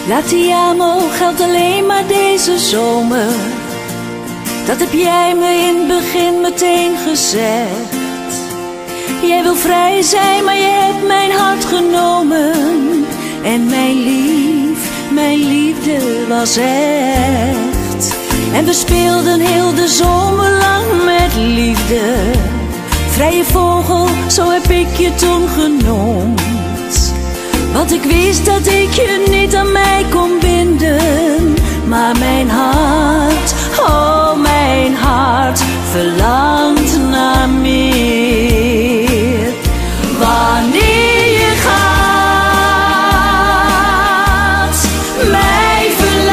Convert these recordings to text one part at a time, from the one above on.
La ti amo geldt alleen maar deze zomer. Dat heb jij me in het begin meteen gezegd. Jij wil vrij zijn, maar je hebt mijn hart genomen. En mijn liefde was echt. En we speelden heel de zomer lang met liefde. Vrije vogel, zo heb ik je toen genoemd. Want ik wist dat ik je niet aan mij kon binden. Maar mijn hart, oh mijn hart, verlangt naar meer. Wanneer je gaat, mij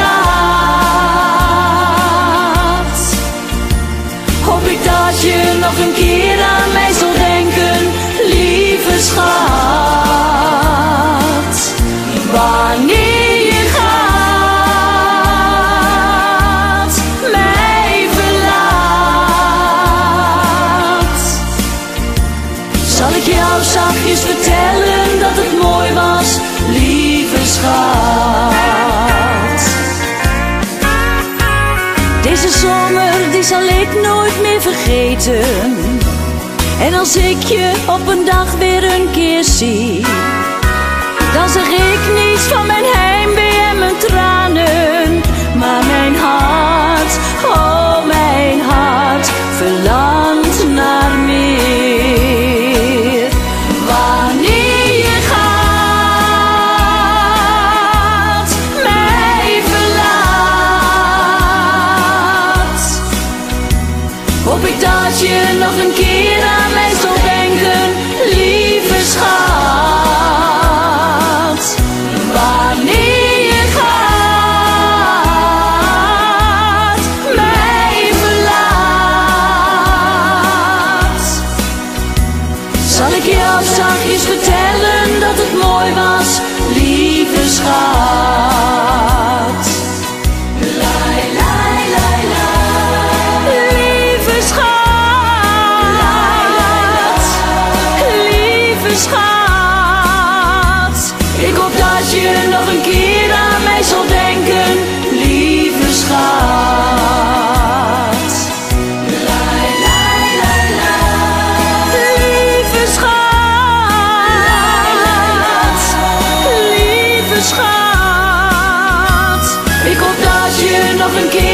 verlaat, hoop ik dat je nog een keer aan mij zal denken, lieve schat. Wanneer je gaat, mij verlaat, zal ik jou zachtjes vertellen dat het mooi was, lieve schat. Deze zomer, die zal ik nooit meer vergeten. En als ik je op een dag weer een keer zie, dan zeg ik niets van mijn heimwee en mijn tranen. Maar mijn hart, oh mijn hart, verlangt naar meer. Wanneer je gaat, mij verlaat, hoop ik dat je nog een keer aan mij zal denken, lieve schat. Wanneer je gaat, mij verlaat, zal ik jou zachtjes vertellen dat het mooi was, lieve schat. Lai, lai, lai, lai. Lieve schat, lieve schat, ik hoop dat je nog een keer aan mij zal denken, lieve schat. Lai, lai, lai, lai. Lieve schat, lieve schat, ik hoop dat je nog een keer